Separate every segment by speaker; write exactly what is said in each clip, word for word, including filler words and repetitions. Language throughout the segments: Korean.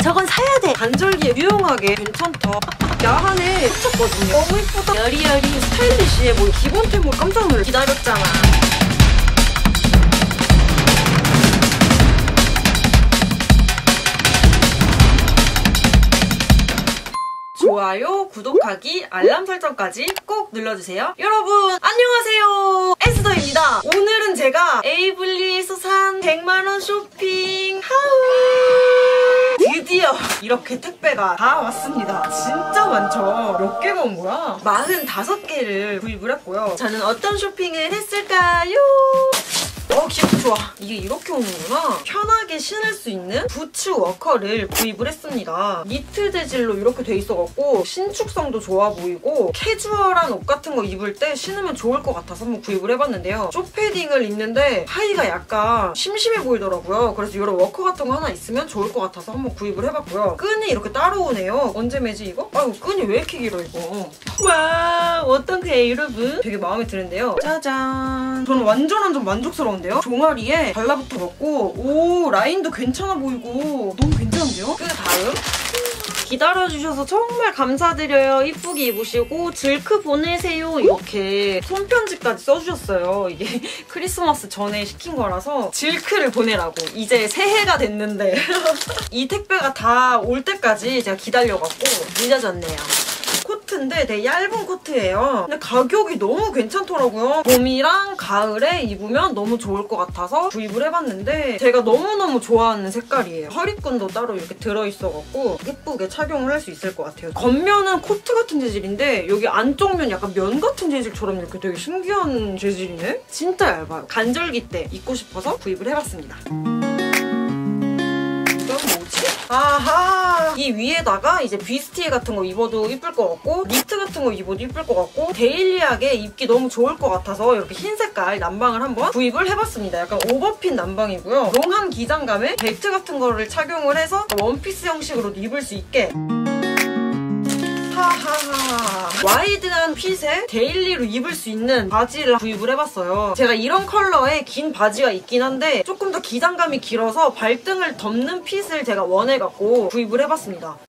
Speaker 1: 저건 사야 돼.
Speaker 2: 간절기에 유용하게 괜찮다. 야한에 미쳤거든요. 너무 이쁘다. 여리여리 스타일리시해. 뭐 기본템으로 깜짝 놀라. 기다렸잖아. 좋아요, 구독하기, 알람 설정까지 꼭 눌러주세요. 여러분 안녕하세요, 에스더입니다. 오늘은 제가 에이블리에서 산 백만 원 쇼핑 하울! 드디어 이렇게 택배가 다 왔습니다. 진짜 많죠? 몇 개가 온 거야? 사십오 개를 구입을 했고요. 저는 어떤 쇼핑을 했을까요? 어, 기분 좋아. 이게 이렇게 오는구나. 편하게 신을 수 있는 부츠 워커를 구입을 했습니다. 니트 재질로 이렇게 돼 있어갖고 신축성도 좋아 보이고 캐주얼한 옷 같은 거 입을 때 신으면 좋을 것 같아서 한번 구입을 해봤는데요. 쇼패딩을 입는데 하의가 약간 심심해 보이더라고요. 그래서 이런 워커 같은 거 하나 있으면 좋을 것 같아서 한번 구입을 해봤고요. 끈이 이렇게 따로 오네요. 언제 매지 이거? 아유, 끈이 왜 이렇게 길어 이거. 와, 어떤가요 여러분? 되게 마음에 드는데요. 짜잔. 저는 완전 완전 만족스러운데요. 종아리에 달라붙어 갖고 오, 라인도 괜찮아 보이고 너무 괜찮은데요? 그 다음 기다려주셔서 정말 감사드려요. 이쁘게 입으시고 질크 보내세요 이렇게 손편지까지 써주셨어요. 이게 크리스마스 전에 시킨 거라서 질크를 보내라고. 이제 새해가 됐는데 이 택배가 다 올 때까지 제가 기다려갖고 늦어졌네요. 코트인데 되게 얇은 코트예요. 근데 가격이 너무 괜찮더라고요. 봄이랑 가을에 입으면 너무 좋을 것 같아서 구입을 해봤는데 제가 너무너무 좋아하는 색깔이에요. 허리끈도 따로 이렇게 들어있어갖고 예쁘게 착용을 할 수 있을 것 같아요. 겉면은 코트 같은 재질인데 여기 안쪽 면 약간 면 같은 재질처럼 이렇게 되게 신기한 재질이네? 진짜 얇아요. 간절기 때 입고 싶어서 구입을 해봤습니다. 아하, 이 위에다가 이제 비스티 같은 거 입어도 이쁠 것 같고 니트 같은 거 입어도 이쁠 것 같고 데일리하게 입기 너무 좋을 것 같아서 이렇게 흰 색깔 남방을 한번 구입을 해봤습니다. 약간 오버핏 남방이고요. 롱한 기장감에 벨트 같은 거를 착용을 해서 원피스 형식으로 입을 수 있게 하하하. 와이드한 핏에 데일리로 입을 수 있는 바지를 구입을 해봤어요. 제가 이런 컬러의 긴 바지가 있긴 한데 조금 더 기장감이 길어서 발등을 덮는 핏을 제가 원해갖고 구입을 해봤습니다.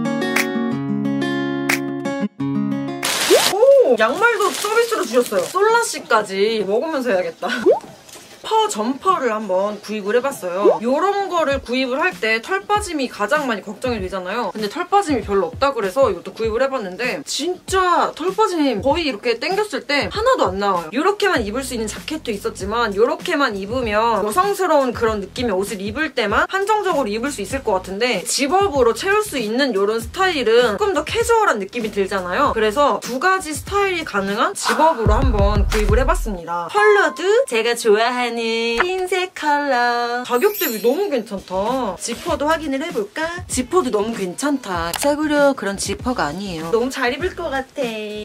Speaker 2: 오! 양말도 서비스로 주셨어요. 솔라씨까지 먹으면서 해야겠다. 퍼 점퍼를 한번 구입을 해봤어요. 이런 거를 구입을 할 때 털 빠짐이 가장 많이 걱정이 되잖아요. 근데 털 빠짐이 별로 없다 그래서 이것도 구입을 해봤는데 진짜 털 빠짐 거의 이렇게 당겼을 때 하나도 안 나와요. 이렇게만 입을 수 있는 자켓도 있었지만 이렇게만 입으면 여성스러운 그런 느낌의 옷을 입을 때만 한정적으로 입을 수 있을 것 같은데 집업으로 채울 수 있는 이런 스타일은 조금 더 캐주얼한 느낌이 들잖아요. 그래서 두 가지 스타일이 가능한 집업으로 한번 구입을 해봤습니다. 컬러도 제가 좋아하는 흰색 컬러. 가격 대비 너무 괜찮다. 지퍼도 확인을 해볼까? 지퍼도 너무 괜찮다. 싸구려 그런 지퍼가 아니에요. 너무 잘 입을 것 같아.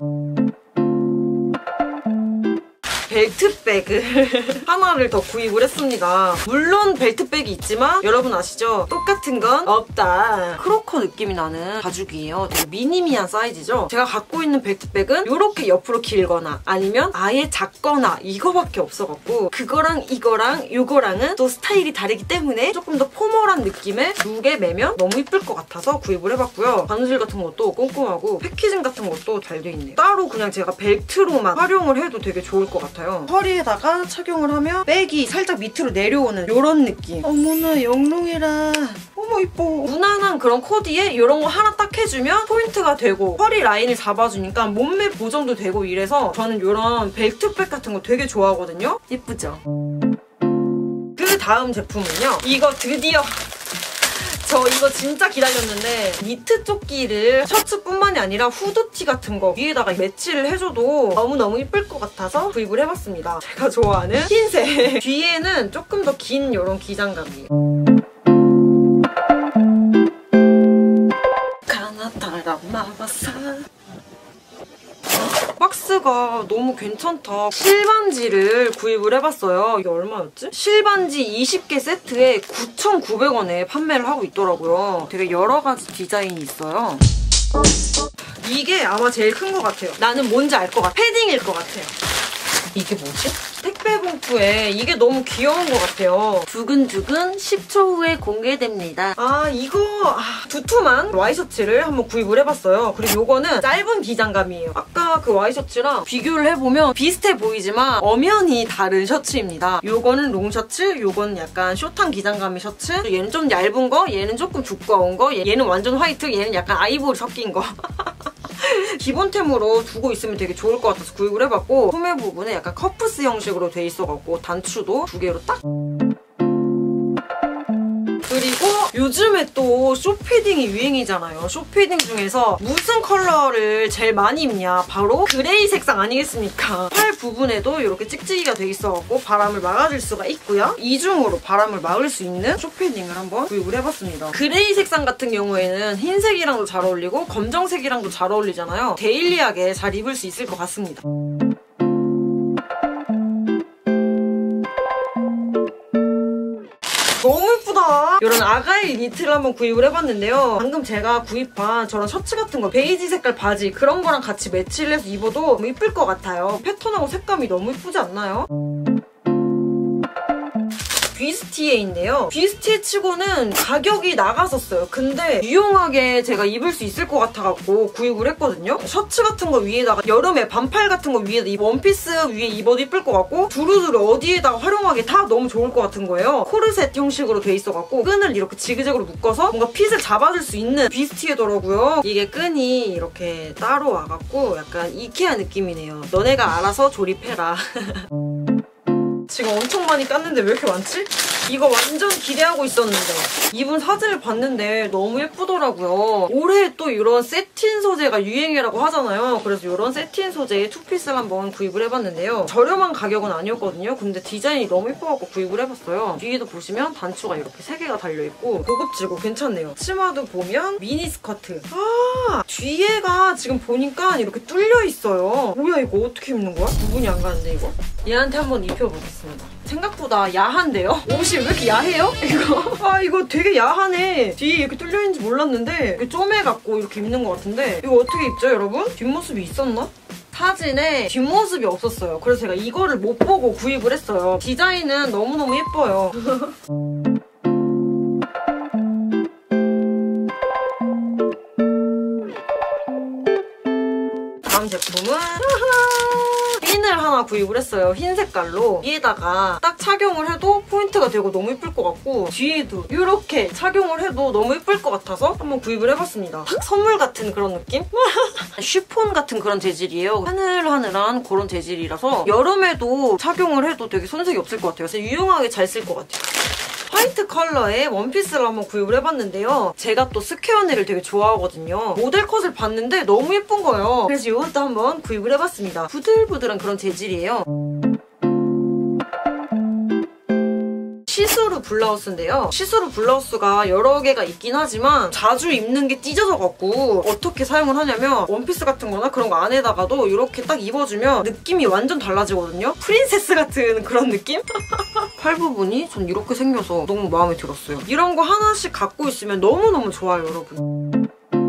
Speaker 2: 벨트백을 하나를 더 구입을 했습니다. 물론 벨트백이 있지만 여러분 아시죠? 똑같은 건 없다. 크로커 느낌이 나는 가죽이에요. 되게 미니미한 사이즈죠? 제가 갖고 있는 벨트백은 이렇게 옆으로 길거나 아니면 아예 작거나 이거밖에 없어갖고 그거랑 이거랑 이거랑은 또 스타일이 다르기 때문에 조금 더 포멀한 느낌의 룩에 매면 너무 이쁠 것 같아서 구입을 해봤고요. 바느질 같은 것도 꼼꼼하고 패키징 같은 것도 잘 돼 있네요. 따로 그냥 제가 벨트로만 활용을 해도 되게 좋을 것 같아요. 허리에다가 착용을 하면 백이 살짝 밑으로 내려오는 이런 느낌. 어머나 영롱해라. 어머 이뻐. 무난한 그런 코디에 이런 거 하나 딱 해주면 포인트가 되고 허리 라인을 잡아주니까 몸매 보정도 되고 이래서 저는 이런 벨트백 같은 거 되게 좋아하거든요. 예쁘죠? 그 다음 제품은요. 이거 드디어 저 이거 진짜 기다렸는데 니트 조끼를 셔츠뿐만이 아니라 후드티 같은 거 위에다가 매치를 해줘도 너무너무 이쁠 것 같아서 구입을 해봤습니다. 제가 좋아하는 흰색. 뒤에는 조금 더 긴 이런 기장감이에요. 가나다라 마마사. 박스가 너무 괜찮다. 실반지를 구입을 해봤어요. 이게 얼마였지? 실반지 이십 개 세트에 구천구백 원에 판매를 하고 있더라고요. 되게 여러 가지 디자인이 있어요. 이게 아마 제일 큰 것 같아요. 나는 뭔지 알 것 같아. 패딩일 것 같아요. 이게 뭐지? 택배 봉투에 이게 너무 귀여운 것 같아요. 두근두근 십 초 후에 공개됩니다. 아 이거 아, 두툼한 와이셔츠를 한번 구입을 해봤어요. 그리고 이거는 짧은 기장감이에요. 아까 그 와이셔츠랑 비교를 해보면 비슷해 보이지만 엄연히 다른 셔츠입니다. 이거는 롱셔츠, 이거는 약간 숏한 기장감의 셔츠. 얘는 좀 얇은 거, 얘는 조금 두꺼운 거, 얘는 완전 화이트, 얘는 약간 아이보리 섞인 거. 기본템으로 두고 있으면 되게 좋을 것 같아서 구입을 해봤고, 소매 부분에 약간 커프스 형식으로 돼 있어갖고 단추도 두 개로 딱. 그리고 요즘에 또 숏패딩이 유행이잖아요. 숏패딩 중에서 무슨 컬러를 제일 많이 입냐? 바로 그레이 색상 아니겠습니까? 팔 부분에도 이렇게 찍찍이가 돼 있어갖고 바람을 막아줄 수가 있고요. 이중으로 바람을 막을 수 있는 숏패딩을 한번 구입을 해봤습니다. 그레이 색상 같은 경우에는 흰색이랑도 잘 어울리고 검정색이랑도 잘 어울리잖아요. 데일리하게 잘 입을 수 있을 것 같습니다. 너무 예쁘다. 이런 아가일 니트를 한번 구입을 해봤는데요. 방금 제가 구입한 저런 셔츠 같은 거, 베이지 색깔 바지 그런 거랑 같이 매치를 해서 입어도 너무 예쁠 것 같아요. 패턴하고 색감이 너무 예쁘지 않나요? 비스티에인데요. 비스티에 치고는 가격이 나갔었어요. 근데 유용하게 제가 입을 수 있을 것 같아갖고 구입을 했거든요. 셔츠 같은 거 위에다가 여름에 반팔 같은 거 위에다 이 원피스 위에 입어도 예쁠 것 같고 두루두루 어디에다가 활용하기 다 너무 좋을 것 같은 거예요. 코르셋 형식으로 돼 있어갖고 끈을 이렇게 지그재그로 묶어서 뭔가 핏을 잡아줄 수 있는 비스티에더라고요. 이게 끈이 이렇게 따로 와갖고 약간 이케아 느낌이네요. 너네가 알아서 조립해라. 지금 엄청 많이 깠는데 왜 이렇게 많지? 이거 완전 기대하고 있었는데 이분 사진을 봤는데 너무 예쁘더라고요. 올해 또 이런 세틴 소재가 유행이라고 하잖아요. 그래서 이런 세틴 소재의 투피스를 한번 구입을 해봤는데요. 저렴한 가격은 아니었거든요. 근데 디자인이 너무 예뻐갖고 구입을 해봤어요. 뒤에도 보시면 단추가 이렇게 세 개가 달려있고 고급지고 괜찮네요. 치마도 보면 미니 스커트. 아 뒤에가 지금 보니까 이렇게 뚫려있어요. 뭐야 이거 어떻게 입는 거야? 구분이 안 가는데 이거? 얘한테 한번 입혀보겠습니다. 생각보다 야한데요? 옷이 왜 이렇게 야해요? 이거 아 이거 되게 야하네. 뒤에 이렇게 뚫려있는지 몰랐는데 이렇게 쪼매갖고 이렇게 입는 것 같은데 이거 어떻게 입죠 여러분? 뒷모습이 있었나? 사진에 뒷모습이 없었어요. 그래서 제가 이거를 못 보고 구입을 했어요. 디자인은 너무너무 예뻐요. 다음 제품은 핀을 하나 구입을 했어요. 흰 색깔로. 위에다가 딱 착용을 해도 포인트가 되고 너무 예쁠 것 같고 뒤에도 이렇게 착용을 해도 너무 예쁠 것 같아서 한번 구입을 해봤습니다. 선물 같은 그런 느낌? 쉬폰 같은 그런 재질이에요. 하늘하늘한 그런 재질이라서 여름에도 착용을 해도 되게 손색이 없을 것 같아요. 그래서 유용하게 잘 쓸 것 같아요. 화이트 컬러의 원피스를 한번 구입을 해봤는데요. 제가 또 스퀘어 넥을 되게 좋아하거든요. 모델 컷을 봤는데 너무 예쁜 거예요. 그래서 이것도 한번 구입을 해봤습니다. 부들부들한 그런 재질이에요. 시스루 블라우스인데요. 시스루 블라우스가 여러 개가 있긴 하지만 자주 입는 게 찢어져갖고 어떻게 사용을 하냐면 원피스 같은 거나 그런 거 안에다가도 이렇게 딱 입어주면 느낌이 완전 달라지거든요. 프린세스 같은 그런 느낌? 팔 부분이 전 이렇게 생겨서 너무 마음에 들었어요. 이런 거 하나씩 갖고 있으면 너무너무 좋아요, 여러분.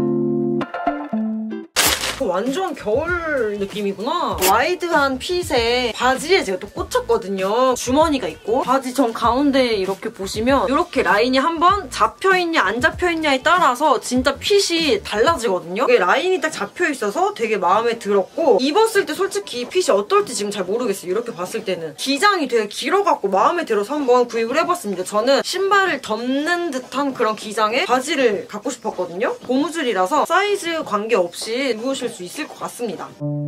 Speaker 2: 완전 겨울 느낌이구나. 와이드한 핏에 바지에 제가 또 꽂혔거든요. 주머니가 있고 바지 정 가운데 이렇게 보시면 이렇게 라인이 한번 잡혀있냐 안 잡혀있냐에 따라서 진짜 핏이 달라지거든요. 이게 라인이 딱 잡혀있어서 되게 마음에 들었고 입었을 때 솔직히 핏이 어떨지 지금 잘 모르겠어요. 이렇게 봤을 때는. 기장이 되게 길어갖고 마음에 들어서 한번 구입을 해봤습니다. 저는 신발을 덮는 듯한 그런 기장의 바지를 갖고 싶었거든요. 고무줄이라서 사이즈 관계없이 입으실 수 있을 것 같습니다.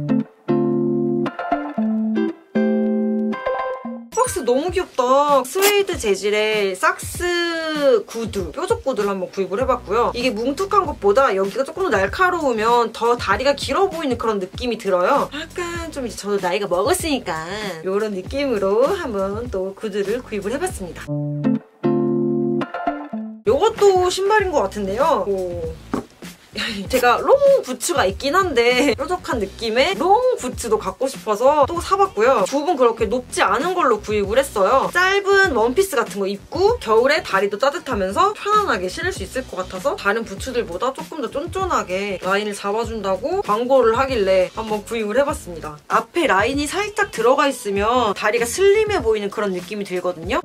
Speaker 2: 박스 너무 귀엽다. 스웨이드 재질의 삭스 구두, 뾰족 구두를 한번 구입을 해봤고요. 이게 뭉툭한 것보다 여기가 조금 더 날카로우면 더 다리가 길어 보이는 그런 느낌이 들어요. 약간 좀 이제 저도 나이가 먹었으니까 이런 느낌으로 한번 또 구두를 구입을 해봤습니다. 이것도 신발인 것 같은데요. 오. 제가 롱 부츠가 있긴 한데 뾰족한 느낌의 롱 부츠도 갖고 싶어서 또 사봤고요. 굽은 그렇게 높지 않은 걸로 구입을 했어요. 짧은 원피스 같은 거 입고 겨울에 다리도 따뜻하면서 편안하게 신을 수 있을 것 같아서 다른 부츠들보다 조금 더 쫀쫀하게 라인을 잡아준다고 광고를 하길래 한번 구입을 해봤습니다. 앞에 라인이 살짝 들어가 있으면 다리가 슬림해 보이는 그런 느낌이 들거든요.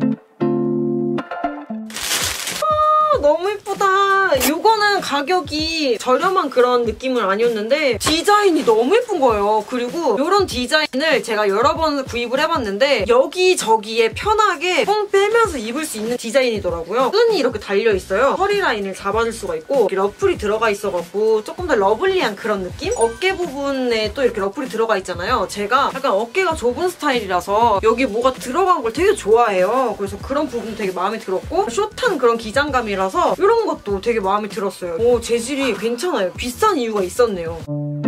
Speaker 2: 너무 예쁘다. 이거는 가격이 저렴한 그런 느낌은 아니었는데 디자인이 너무 예쁜 거예요. 그리고 이런 디자인을 제가 여러 번 구입을 해봤는데 여기저기에 편하게 뽕 빼면서 입을 수 있는 디자인이더라고요. 끈이 이렇게 달려있어요. 허리 라인을 잡아줄 수가 있고 러플이 들어가 있어갖고 조금 더 러블리한 그런 느낌? 어깨 부분에 또 이렇게 러플이 들어가 있잖아요. 제가 약간 어깨가 좁은 스타일이라서 여기 뭐가 들어간 걸 되게 좋아해요. 그래서 그런 부분도 되게 마음에 들었고 숏한 그런 기장감이라서 이런 것도 되게 마음에 들었어요. 오, 재질이 괜찮아요. 비싼 이유가 있었네요.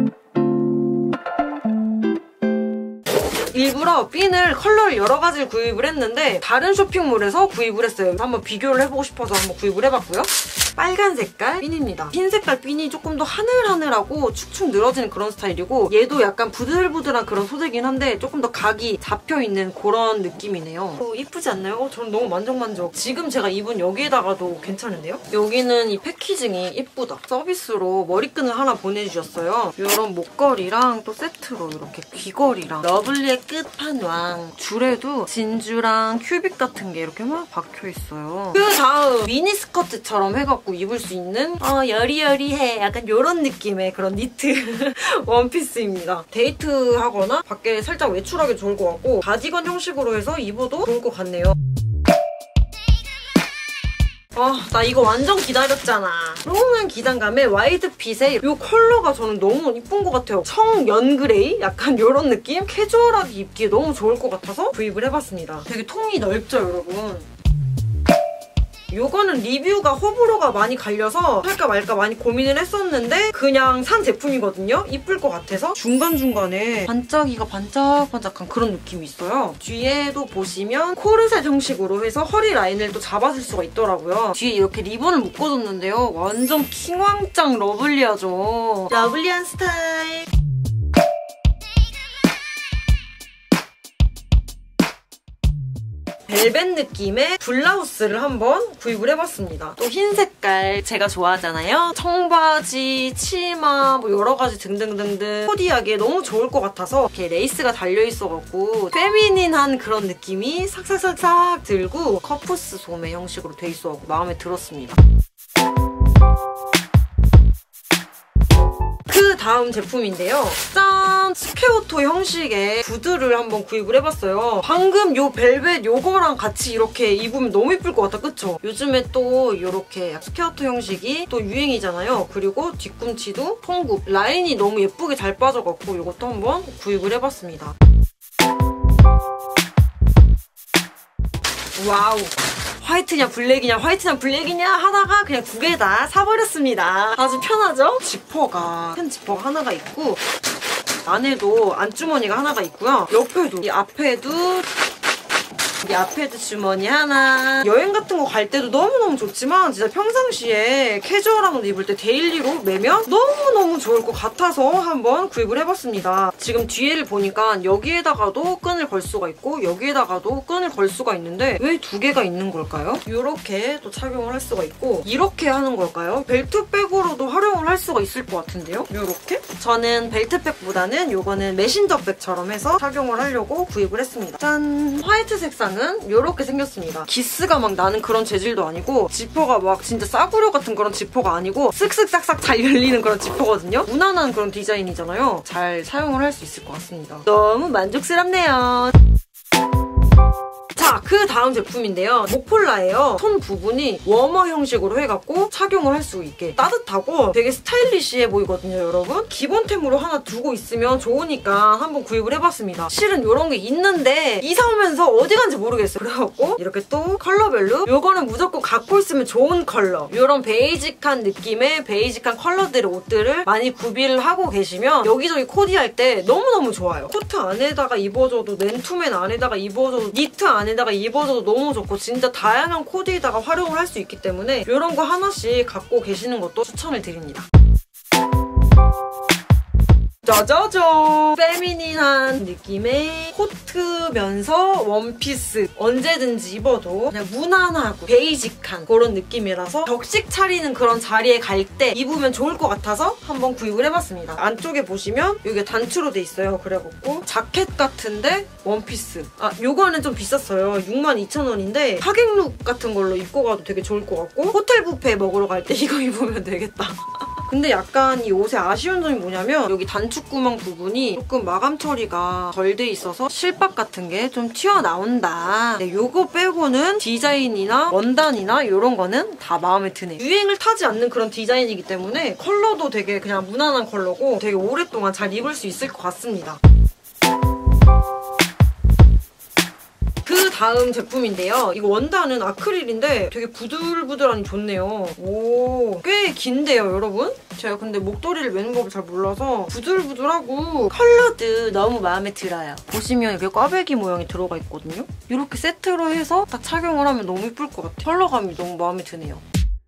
Speaker 2: 일부러 핀을 컬러를 여러 가지를 구입을 했는데 다른 쇼핑몰에서 구입을 했어요. 한번 비교를 해보고 싶어서 한번 구입을 해봤고요. 빨간 색깔 핀입니다. 흰 색깔 핀이 조금 더 하늘하늘하고 축축 늘어지는 그런 스타일이고 얘도 약간 부들부들한 그런 소재긴 한데 조금 더 각이 잡혀있는 그런 느낌이네요. 어, 이쁘지 않나요? 어, 저는 너무 만족만족. 지금 제가 입은 여기에다가도 괜찮은데요? 여기는 이 패키징이 이쁘다. 서비스로 머리끈을 하나 보내주셨어요. 이런 목걸이랑 또 세트로 이렇게 귀걸이랑 러블리의 끝판왕 줄에도 진주랑 큐빅 같은 게 이렇게 막 박혀있어요. 그 다음 미니스커트처럼 해갖고 입을 수 있는 어, 여리여리해 약간 이런 느낌의 그런 니트 원피스입니다. 데이트하거나 밖에 살짝 외출하기 좋을 것 같고 가디건 형식으로 해서 입어도 좋을 것 같네요. 아, 나 이거 완전 기다렸잖아. 롱한 기장감에 와이드핏에 이 컬러가 저는 너무 이쁜 것 같아요. 청연그레이? 약간 이런 느낌? 캐주얼하게 입기에 너무 좋을 것 같아서 구입을 해봤습니다. 되게 통이 넓죠, 여러분? 이거는 리뷰가 호불호가 많이 갈려서 할까 말까 많이 고민을 했었는데 그냥 산 제품이거든요? 이쁠 것 같아서 중간중간에 반짝이가 반짝반짝한 그런 느낌이 있어요. 뒤에도 보시면 코르셋 형식으로 해서 허리 라인을 또 잡아줄 수가 있더라고요. 뒤에 이렇게 리본을 묶어줬는데요. 완전 킹왕짱 러블리하죠? 러블리한 스타일! 벨벳 느낌의 블라우스를 한번 구입을 해봤습니다. 또 흰 색깔 제가 좋아하잖아요. 청바지, 치마 뭐 여러 가지 등등등등 코디하기에 너무 좋을 것 같아서 이렇게 레이스가 달려있어갖고 페미닌한 그런 느낌이 싹싹싹싹 들고 커프스 소매 형식으로 돼 있어갖고 마음에 들었습니다. 그 다음 제품인데요. 짠! 스퀘어토 형식의 구두를 한번 구입을 해봤어요. 방금 요 벨벳 요거랑 같이 이렇게 입으면 너무 예쁠 것 같다, 그쵸? 요즘에 또 이렇게 스퀘어토 형식이 또 유행이잖아요. 그리고 뒤꿈치도 통굽. 라인이 너무 예쁘게 잘 빠져갖고 이것도 한번 구입을 해봤습니다. 와우! 화이트냐 블랙이냐 화이트냐 블랙이냐 하다가 그냥 두 개 다 사버렸습니다. 아주 편하죠? 지퍼가 큰 지퍼가 하나가 있고 안에도 안주머니가 하나가 있고요. 옆에도 이 앞에도 이 앞에도 주머니 하나. 여행 같은 거 갈 때도 너무너무 좋지만 진짜 평상시에 캐주얼한 옷 입을 때 데일리로 매면 너무너무 좋을 것 같아서 한번 구입을 해봤습니다. 지금 뒤에를 보니까 여기에다가도 끈을 걸 수가 있고 여기에다가도 끈을 걸 수가 있는데 왜 두 개가 있는 걸까요? 이렇게 또 착용을 할 수가 있고 이렇게 하는 걸까요? 벨트백으로도 활용을 할 수가 있을 것 같은데요? 이렇게? 저는 벨트백보다는 이거는 메신저백처럼 해서 착용을 하려고 구입을 했습니다. 짠! 화이트 색상은 이렇게 생겼습니다. 기스가 막 나는 그런 재질도 아니고 지퍼가 막 진짜 싸구려 같은 그런 지퍼가 아니고 쓱쓱 싹싹 잘 열리는 그런 지퍼거든요. 무난한 그런 디자인이잖아요. 잘 사용을 할 수 있을 것 같습니다. 너무 만족스럽네요. 자, 그 다음 제품인데요. 모폴라예요. 손 부분이 워머 형식으로 해갖고 착용을 할 수 있게 따뜻하고 되게 스타일리시해 보이거든요, 여러분. 기본템으로 하나 두고 있으면 좋으니까 한번 구입을 해봤습니다. 실은 이런 게 있는데 이사 오면서 어디 간지 모르겠어요. 그래갖고 이렇게 또 컬러별로 이거는 무조건 갖고 있으면 좋은 컬러. 이런 베이직한 느낌의 베이직한 컬러들의 옷들을 많이 구비를 하고 계시면 여기저기 코디할 때 너무너무 좋아요. 코트 안에다가 입어줘도 맨투맨 안에다가 입어줘도 니트 안에다가 입어줘도 너무 좋고 진짜 다양한 코디에다가 활용을 할 수 있기 때문에 이런 거 하나씩 갖고 계시는 것도 추천을 드립니다. 짜자잔! 페미닌한 느낌의 코트면서 원피스. 언제든지 입어도 그냥 무난하고 베이직한 그런 느낌이라서 격식 차리는 그런 자리에 갈 때 입으면 좋을 것 같아서 한번 구입을 해봤습니다. 안쪽에 보시면 이게 단추로 돼 있어요. 그래갖고 자켓 같은데 원피스. 아, 요거는 좀 비쌌어요. 육만 이천 원인데 하객룩 같은 걸로 입고 가도 되게 좋을 것 같고 호텔 뷔페 먹으러 갈 때 이거 입으면 되겠다. 근데 약간 이 옷의 아쉬운 점이 뭐냐면 여기 단추구멍 부분이 조금 마감 처리가 덜 돼 있어서 실밥 같은 게 좀 튀어나온다. 네, 요거 빼고는 디자인이나 원단이나 이런 거는 다 마음에 드네. 유행을 타지 않는 그런 디자인이기 때문에 컬러도 되게 그냥 무난한 컬러고 되게 오랫동안 잘 입을 수 있을 것 같습니다. 그 다음 제품인데요. 이거 원단은 아크릴인데 되게 부들부들하니 좋네요. 오, 꽤 긴데요, 여러분? 제가 근데 목도리를 매는 법을 잘 몰라서 부들부들하고 컬러도 너무 마음에 들어요. 보시면 이렇게 꽈배기 모양이 들어가 있거든요. 이렇게 세트로 해서 딱 착용을 하면 너무 예쁠 것 같아요. 컬러감이 너무 마음에 드네요.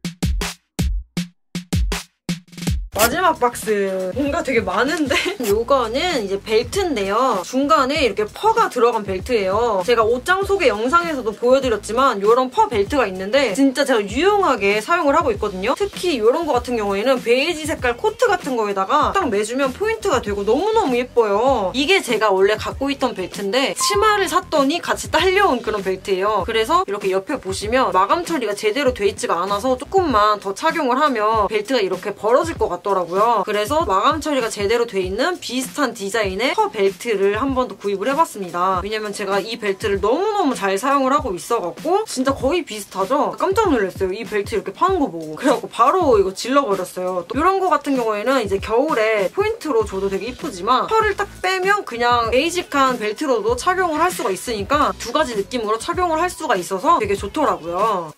Speaker 2: 마지막 박스. 뭔가 되게 많은데? 요거는 이제 벨트인데요. 중간에 이렇게 퍼가 들어간 벨트예요. 제가 옷장 소개 영상에서도 보여드렸지만 이런 퍼 벨트가 있는데 진짜 제가 유용하게 사용을 하고 있거든요. 특히 이런 거 같은 경우에는 베이지 색깔 코트 같은 거에다가 딱 매주면 포인트가 되고 너무너무 예뻐요. 이게 제가 원래 갖고 있던 벨트인데 치마를 샀더니 같이 딸려온 그런 벨트예요. 그래서 이렇게 옆에 보시면 마감 처리가 제대로 돼 있지가 않아서 조금만 더 착용을 하면 벨트가 이렇게 벌어질 것 같더라고요. 그래서 마감 처리가 제대로 돼 있는 비슷한 디자인의 퍼 벨트를 한 번 더 구입을 해봤습니다. 왜냐면 제가 이 벨트를 너무너무 잘 사용을 하고 있어갖고 진짜 거의 비슷하죠? 깜짝 놀랐어요. 이 벨트 이렇게 파는 거 보고. 그래갖고 바로 이거 질러버렸어요. 또 이런 거 같은 경우에는 이제 겨울에 포인트로 줘도 되게 이쁘지만 펄을 딱 빼면 그냥 베이직한 벨트로도 착용을 할 수가 있으니까 두 가지 느낌으로 착용을 할 수가 있어서 되게 좋더라고요.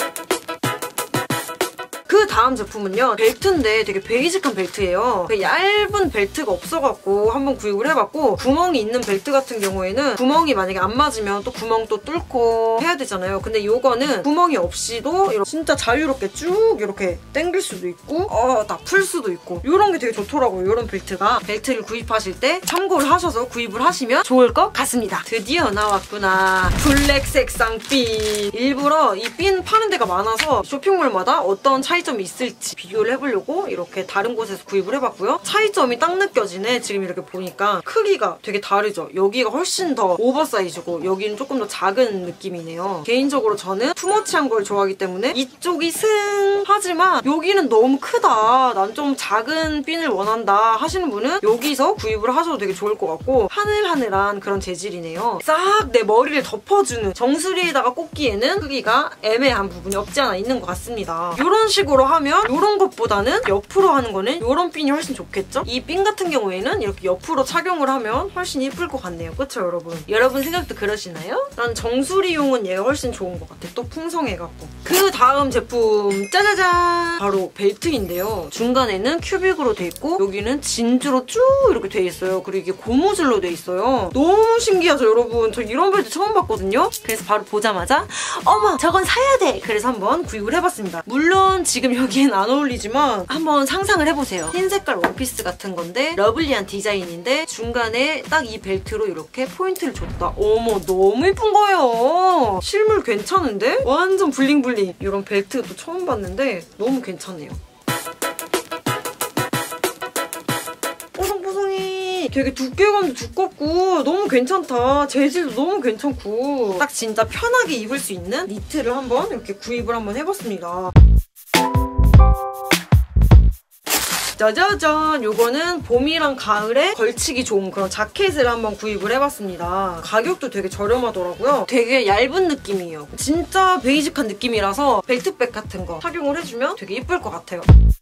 Speaker 2: 그 다음 제품은요. 벨트인데 되게 베이직한 벨트예요. 얇은 벨트가 없어갖고 한번 구입을 해봤고 구멍이 있는 벨트 같은 경우에는 구멍이 만약에 안 맞으면 또 구멍 또 뚫고 해야 되잖아요. 근데 이거는 구멍이 없이도 이렇게 진짜 자유롭게 쭉 이렇게 당길 수도 있고 어, 다 풀 수도 있고 이런 게 되게 좋더라고요. 이런 벨트가. 벨트를 구입하실 때 참고를 하셔서 구입을 하시면 좋을 것 같습니다. 드디어 나왔구나. 블랙색 쌍핀. 일부러 이 핀 파는 데가 많아서 쇼핑몰마다 어떤 차이 차이점이 있을지 비교를 해보려고 이렇게 다른 곳에서 구입을 해봤고요. 차이점이 딱 느껴지네. 지금 이렇게 보니까 크기가 되게 다르죠. 여기가 훨씬 더 오버사이즈고 여기는 조금 더 작은 느낌이네요. 개인적으로 저는 투머치한 걸 좋아하기 때문에 이쪽이 승 하지만 여기는 너무 크다. 난 좀 작은 핀을 원한다 하시는 분은 여기서 구입을 하셔도 되게 좋을 것 같고 하늘하늘한 그런 재질이네요. 싹 내 머리를 덮어주는 정수리에다가 꽂기에는 크기가 애매한 부분이 없지 않아 있는 것 같습니다. 이런 식으로 하면 이런 것보다는 옆으로 하는 거는 이런 핀이 훨씬 좋겠죠? 이 핀 같은 경우에는 이렇게 옆으로 착용을 하면 훨씬 예쁠 것 같네요. 그쵸 여러분? 여러분 생각도 그러시나요? 난 정수리용은 얘가 훨씬 좋은 것 같아. 또 풍성해갖고. 그 다음 제품 짜자잔! 바로 벨트인데요. 중간에는 큐빅으로 돼 있고 여기는 진주로 쭉 이렇게 돼 있어요. 그리고 이게 고무줄로 돼 있어요. 너무 신기하죠 여러분? 저 이런 벨트 처음 봤거든요? 그래서 바로 보자마자 어머 저건 사야 돼! 그래서 한번 구입을 해봤습니다. 물론 지금 여기엔 안 어울리지만 한번 상상을 해보세요. 흰 색깔 원피스 같은 건데 러블리한 디자인인데 중간에 딱 이 벨트로 이렇게 포인트를 줬다. 어머 너무 예쁜 거예요. 실물 괜찮은데? 완전 블링블링. 이런 벨트도 처음 봤는데 너무 괜찮네요. 뽀송뽀송해. 되게 두께감도 두껍고 너무 괜찮다. 재질도 너무 괜찮고 딱 진짜 편하게 입을 수 있는 니트를 한번 이렇게 구입을 한번 해봤습니다. 짜자잔! 요거는 봄이랑 가을에 걸치기 좋은 그런 자켓을 한번 구입을 해봤습니다. 가격도 되게 저렴하더라고요. 되게 얇은 느낌이에요. 진짜 베이직한 느낌이라서 벨트백 같은 거 착용을 해주면 되게 예쁠 것 같아요.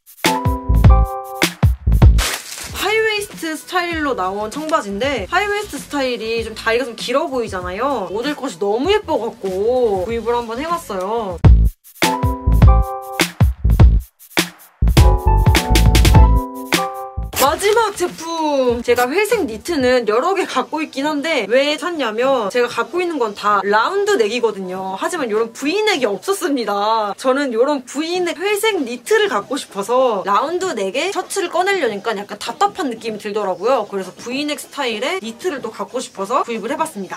Speaker 2: 하이웨이스트 스타일로 나온 청바지인데 하이웨이스트 스타일이 좀 다리가 좀 길어 보이잖아요. 모델 컷이 너무 예뻐갖고 구입을 한번 해봤어요. 마지막 제품! 제가 회색 니트는 여러 개 갖고 있긴 한데 왜 샀냐면 제가 갖고 있는 건 다 라운드 넥이거든요. 하지만 이런 V넥이 없었습니다. 저는 이런 V넥 회색 니트를 갖고 싶어서 라운드 넥에 셔츠를 꺼내려니까 약간 답답한 느낌이 들더라고요. 그래서 V넥 스타일의 니트를 또 갖고 싶어서 구입을 해봤습니다.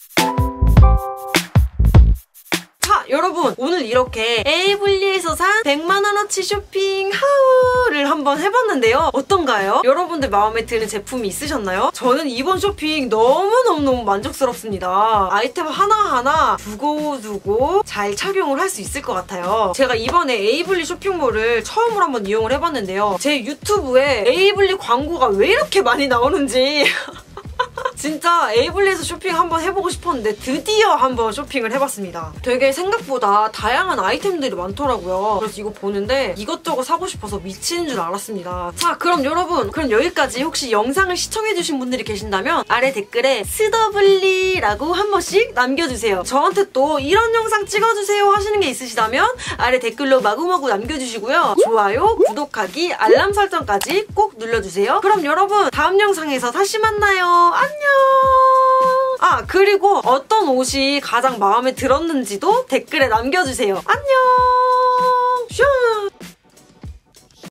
Speaker 2: 자, 여러분 오늘 이렇게 에이블리에서 산 백만 원어치 쇼핑 하우를 한번 해봤는데요. 어떤가요? 여러분들 마음에 드는 제품이 있으셨나요? 저는 이번 쇼핑 너무너무너무 만족스럽습니다. 아이템 하나하나 두고두고 잘 착용을 할 수 있을 것 같아요. 제가 이번에 에이블리 쇼핑몰을 처음으로 한번 이용을 해봤는데요. 제 유튜브에 에이블리 광고가 왜 이렇게 많이 나오는지 진짜 에이블리에서 쇼핑 한번 해보고 싶었는데 드디어 한번 쇼핑을 해봤습니다. 되게 생각보다 다양한 아이템들이 많더라고요. 그래서 이거 보는데 이것저것 사고 싶어서 미치는 줄 알았습니다. 자, 그럼 여러분 그럼 여기까지 혹시 영상을 시청해주신 분들이 계신다면 아래 댓글에 스더블리라고 한 번씩 남겨주세요. 저한테 또 이런 영상 찍어주세요 하시는 게 있으시다면 아래 댓글로 마구마구 남겨주시고요. 좋아요, 구독하기, 알람 설정까지 꼭 눌러주세요. 그럼 여러분 다음 영상에서 다시 만나요. 안녕! 아, 그리고 어떤 옷이 가장 마음에 들었는지도 댓글에 남겨주세요. 안녕! 슈!